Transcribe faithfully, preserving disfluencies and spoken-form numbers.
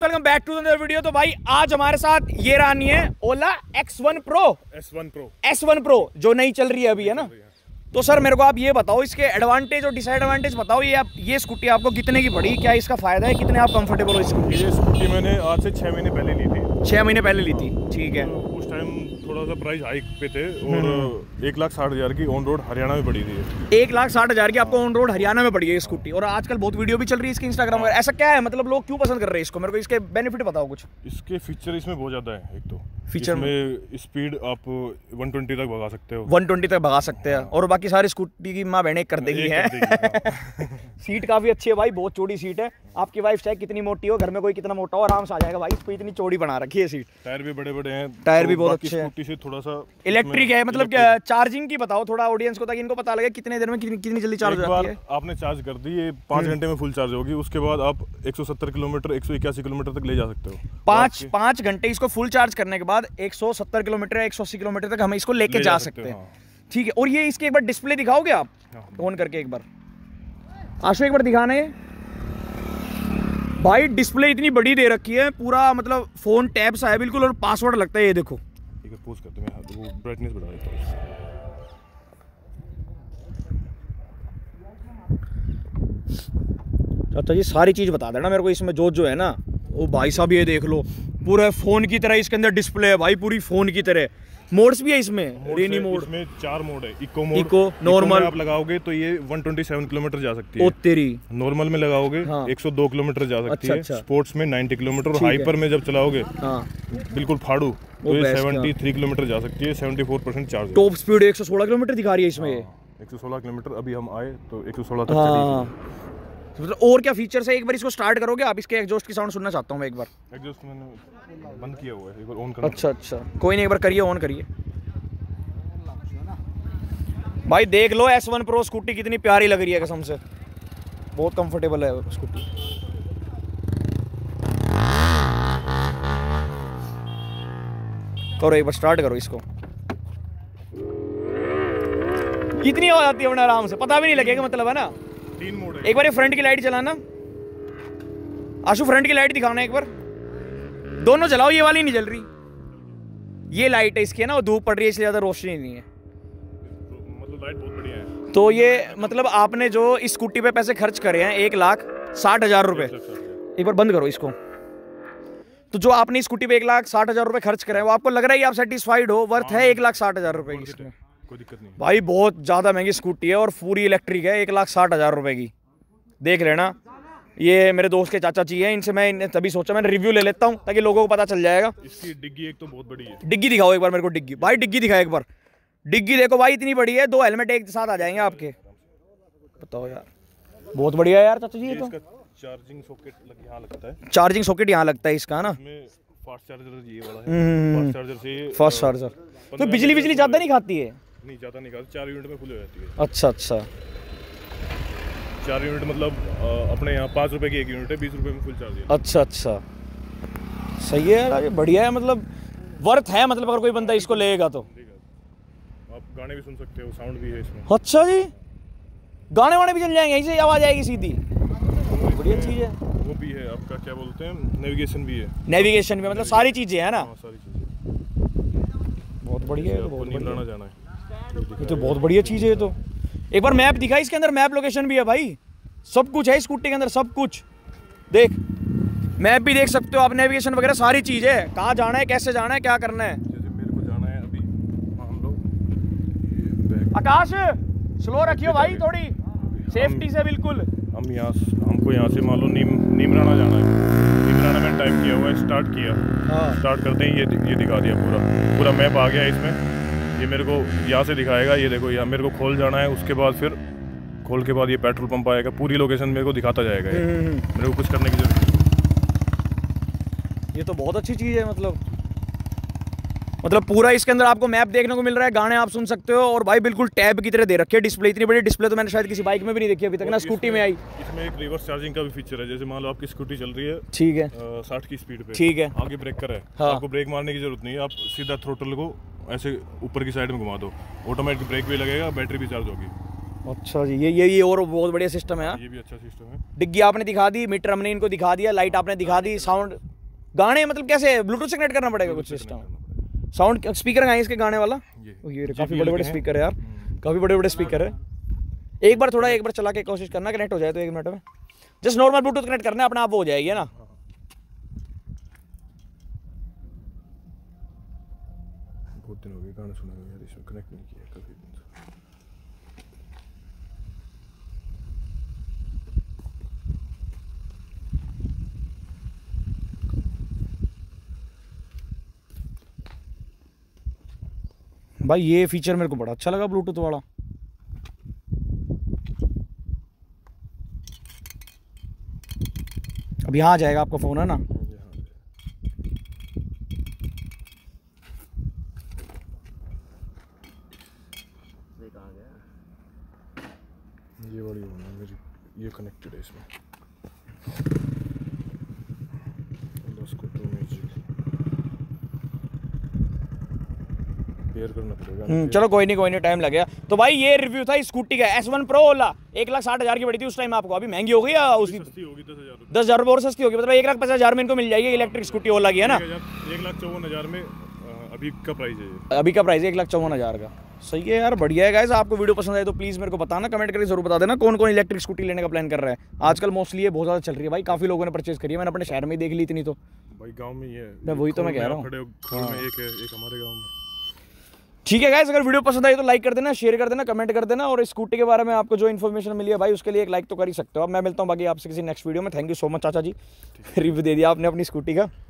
Welcome back to the video. तो भाई आज हमारे साथ ये रानी है Ola X one pro S one pro S one pro जो नई चल रही है अभी, है ना। तो सर मेरे को आप ये बताओ, इसके एडवांटेज और डिसएडवांटेज बताओ। ये आप ये स्कूटी आपको कितने की पड़ी, क्या इसका फायदा है, कितने आप कंफर्टेबल हो इस स्कूटी? ये स्कूटी मैंने आज से छः महीने पहले ली थी। छः महीने पहले ली थी, ठीक है। तो उस टाइम थोड़ा सा प्राइस हाइक पे थे और एक लाख साठ हज़ार की ऑन रोड हरियाणा में पड़ी थी। एक लाख साठ हज़ार की आपको ऑन रोड हरियाणा में पड़ी है स्कूटी। और आजकल बहुत वीडियो भी चल रही है इसकी इंस्टाग्राम पर। ऐसा क्या है, मतलब लोग क्यों पसंद कर रहे हैं इसको? मेरे को इसके बेनिफिट बताओ कुछ। इसके फीचर इसमें बहुत ज़्यादा है। एक तो फीचर में स्पीड आप एक सौ बीस तक भगा सकते हो, एक सौ बीस तक भगा सकते हैं। और बाकी सारी स्कूटी की माँ बहने कर देगी है। सीट काफी अच्छी है भाई, बहुत चौड़ी सीट है। आपकी वाइफ चाहे कितनी मोटी हो, घर में कोई कितना मोटा हो, आराम से आ जाएगा भाई। इसको इतनी चौड़ी बना रखी है सीट। टायर भी बड़े बड़े हैं, टायर भी बहुत अच्छे हैं। स्कूटी से थोड़ा सा इलेक्ट्रिक है, मतलब चार्जिंग की बताओ थोड़ा ऑडियंस को, ताकि इनको पता लगे कितने देर में कितनी कितनी जल्दी चार्ज हो जाती है। आपने चार्ज कर दी, ये पाँच घंटे में फुल चार्ज होगी। उसके बाद आप एक सौ सत्तर किलोमीटर एक सौ इक्यासी किलोमीटर तक ले जा सकते हो। पाँच पाँच घंटे इसको फुल चार्ज करने के बाद एक सौ सत्तर किलोमीटर एक सौ अस्सी किलोमीटर तक हम इसको लेके जा सकते हैं, ठीक है। और ये इसकी एक बार डिस्प्ले दिखाओगे आप ऑन करके? एक बार आशु एक बार दिखाना है भाई। डिस्प्ले इतनी बड़ी दे रखी है, पूरा मतलब फोन टैब सा है बिल्कुल, और पासवर्ड लगता है। ये देखो, ठीक है, पोज करते हैं, वो ब्राइटनेस बढ़ा देता हूं। अच्छा जी, सारी चीज बता देना मेरे को इसमें जो जो है ना। ओ भाई साहब ये देख लो, पूरा फोन की तरह इसके अंदर डिस्प्ले है भाई, पूरी फोन की तरह। मोड्स भी है इसमें, रेनी मोड। इसमें चार मोड है। इको मोड, इको, नॉर्मल आप लगाओगे तो ये एक सौ सत्ताईस किलोमीटर जा सकती है। ओ तेरी। नॉर्मल में लगाओगे हाँ। एक सौ दो किलोमीटर जा सकती अच्छा, है अच्छा। स्पोर्ट्स में नब्बे किलोमीटर, और हाइपर में जब चलाओगे हाँ। बिल्कुल फाड़ू तो ये तिहत्तर किलोमीटर जा सकती है। चौहत्तर परसेंट चार्ज। टॉप स्पीड एक सौ सोलह किलोमीटर दिखा रही है इसमें। ये एक सौ सोलह किलोमीटर अभी हम आए तो एक सौ सोलह तक चली। और क्या फीचर्स है? एक बार इसको स्टार्ट करोगे आप? इसके एग्जॉस्ट की साउंड सुनना चाहता हूँ मैं एक बार। एग्जॉस्ट मैंने बंद किया हुआ है, एक बार ऑन करना। अच्छा अच्छा, कोई नहीं, एक बार करिए, ऑन करिए भाई। देख लो एस वन प्रो स्कूटी कितनी प्यारी लग रही है कसम से, बहुत कंफर्टेबल है स्कूटी। करो एक बार स्टार्ट करो इसको, कितनी हो जाती है अपना आराम से, पता भी नहीं लगेगा, मतलब है ना। तीन मोड है। एक बार ये फ्रंट की लाइट चलाना आशु, फ्रंट की लाइट दिखाना एक बार। दोनों जलाओ, ये वाली नहीं जल रही। ये लाइट है इसकी, है ना, धूप पड़ रही है इसलिए ज्यादा रोशनी नहीं है, मतलब लाइट बहुत बढ़िया है। तो ये मतलब आपने जो इस स्कूटी पे पैसे खर्च करे हैं एक लाख साठ हजार रुपए। एक बार बंद करो इसको। तो जो आपने स्कूटी पे एक लाख साठ हजार रुपए खर्च करे हैं, वो आपको लग रहा है आप सेटिस्फाइड हो? वर्थ है एक लाख साठ हजार रुपए की इसमें? कोई दिक्कत नहीं भाई, बहुत ज्यादा महंगी स्कूटी है और पूरी इलेक्ट्रिक है, एक लाख साठ हजार रुपए की। देख लेना, ये मेरे दोस्त के चाचा जी हैं, इनसे मैं तभी सोचा मैंने रिव्यू ले लेता हूँ ताकि लोगों को पता चल जाएगा। इसकी डिग्गी एक तो बहुत बड़ी है। डिग्गी दिखाओ एक बार मेरे को, डिग्गी भाई, डिग्गी दिखाओ एक बार। डिग्गी देखो भाई, इतनी बड़ी है, दो हेलमेट एक साथ आ जाएंगे आपके। बताओ यार, बहुत बढ़िया है यार चाचा जी। ये तो चार्जिंग सॉकेट यहाँ लगता है। चार्जिंग सॉकेट यहाँ लगता है इसका ना। फास्ट चार्जर ये वाला है। फास्ट चार्जर से फास्ट चार्जर तो बिजली बिजली ज्यादा नहीं खाती है? नहीं ज्यादा नहीं खाती, चार यूनिट में फुल हो जाती है। अच्छा अच्छा, चार यूनिट मतलब अपने यहाँ पाँच रुपए की एक यूनिट है, बीस रुपए में फुल चार्ज है। अच्छा अच्छा, सही है यार, ये बढ़िया है, मतलब वर्थ है। मतलब अगर कोई बंदा इसको लेगा तो आप गाने भी सुन सकते हो, साउंड भी है इसमें। अच्छा जी, गाने वाने भी चल जाएंगे, ऐसे आवाज आएगी सीधी, बढ़िया चीज है। वो भी है आपका, क्या बोलते हैं, नेविगेशन भी है। नेविगेशन भी, मतलब सारी चीजें है ना। सारी चीजें बहुत बढ़िया है, बहुत बढ़िया जाना है। ये तो बहुत बढ़िया चीज है। ये तो एक बार मैप दिखा, इसके अंदर मैप लोकेशन भी है भाई, सब कुछ है स्कूटी के अंदर, सब कुछ। देख, मैप भी देख सकते हो आप, नेविगेशन वगैरह सारी चीज है, कहाँ जाना है, कैसे जाना है, क्या करना है। मेरे को जाना है अभी, हम लोग आकाश स्लो रखियो भाई, थोड़ी सेफ्टी से बिल्कुल। हम यहाँ हमको यहाँ से मान लो नीम नीमराना जाना है। नीमराना मैंने टाइप किया हुआ है, स्टार्ट किया। हाँ। स्टार्ट करते ही ये ये दिखा दिया, पूरा पूरा मैप आ गया इसमें। ये मेरे को यहाँ से दिखाएगा, ये देखो यहाँ मेरे को खोल जाना है, उसके बाद फिर खोल के बाद ये पेट्रोल पंप आएगा, पूरी लोकेशन मेरे को दिखाता जाएगा। ये मेरे को कुछ करने की जरूरत नहीं। ये तो बहुत अच्छी चीज़ है, मतलब मतलब पूरा इसके अंदर आपको मैप देखने को मिल रहा है, गाने आप सुन सकते हो, और भाई बिल्कुल टैब की तरह दे रखी है डिस्प्ले। इतनी बड़ी डिस्प्ले तो मैंने शायद किसी बाइक में भी नहीं देखी अभी तक ना, स्कूटी में आई। इसमें एक रिवर्स चार्जिंग का भी फीचर है। जैसे मान लो आपकी स्कूटी चल रही है, ठीक है, साठ की स्पीड पे, ठीक है, आगे ब्रेकर है, हाँ। आपको ब्रेक मारने की जरूरत नहीं है, आप सीधा थ्रोटल को ऐसे ऊपर की साइड में घुमा दो, ऑटोमेटिक ब्रेक भी लगेगा, बैटरी भी चार्ज होगी। अच्छा जी, ये ये ये और बहुत बढ़िया सिस्टम है। ये भी अच्छा सिस्टम है। डिग्गी आपने दिखा दी, मीटर हमने इनको दिखा दिया, लाइट आपने दिखा दी, साउंड गाने मतलब कैसे ब्लूटूथ से कनेक्ट करना पड़ेगा कुछ सिस्टम? साउंड स्पीकर है इसके गाने वाला? ये काफ़ी बड़े बड़े स्पीकर है यार, काफ़ी बड़े बड़े स्पीकर है। एक बार थोड़ा एक बार चला के कोशिश करना कनेक्ट हो जाए तो एक मिनट में। जस्ट नॉर्मल ब्लूटूथ कनेक्ट करना है, अपना आप वो हो जाएगी ना। बहुत दिन हो गए गाना सुना यार, इसमें कनेक्ट नहीं किया कभी। भाई ये फीचर मेरे को बड़ा अच्छा लगा ब्लूटूथ वाला। अब यहाँ आ जाएगा आपका फ़ोन है ना। ये वाली मेरी ये कनेक्टेड है इसमें। पेयर करना पड़ेगा। चलो कोई नहीं कोई नहीं, टाइम लगेगा। तो भाई ये रिव्यू था स्कूटी का एस वन प्रो ओला। एक लाख साठ हज़ार की पड़ी थी उस टाइम आपको, अभी महंगी हो गई या उसकी सस्ती होगी दस हज़ार दस हज़ार रुपये और सस्ती होगी, मतलब एक लाख पचास हज़ार में इनको मिल जाएगी इलेक्ट्रिक स्कूटी ओला की, है ना। एक लाख चौवन हज़ार में अभी का प्राइस है, अभी का प्राइस है एक लाख चौवन हज़ार का। सही है यार, बढ़िया है गाइस। आपको वीडियो पसंद आए तो प्लीज़ मेरे को बताना, कमेंट करके जरूर बता देना कौन कौन इलेक्ट्रिक स्कूटी लेने का प्लान कर रहा है। आजकल मोस्टली ये बहुत ज़्यादा चल रही है भाई, काफ़ी लोगों ने परचेज करी है, मैंने अपने शहर में ही देख ली इतनी। तो भाई गांव में ये मैं वही तो मैं कह रहा हूँ, हाँ। एक है एक हमारे गांव में। ठीक है गाइस, अगर वीडियो पसंद आई तो लाइक कर देना, शेयर कर देना, कमेंट कर देना, और स्कूटी के बारे में आपको जो इन्फॉर्मेशन मिली है भाई उसके लिए एक लाइक तो कर ही सकते हो। अब मैं मिलता हूँ बाकी आपसे किसी नेक्स्ट वीडियो में। थैंक यू सो मच चाचा जी, रिव्यू दे दिया आपने अपनी स्कूटी का।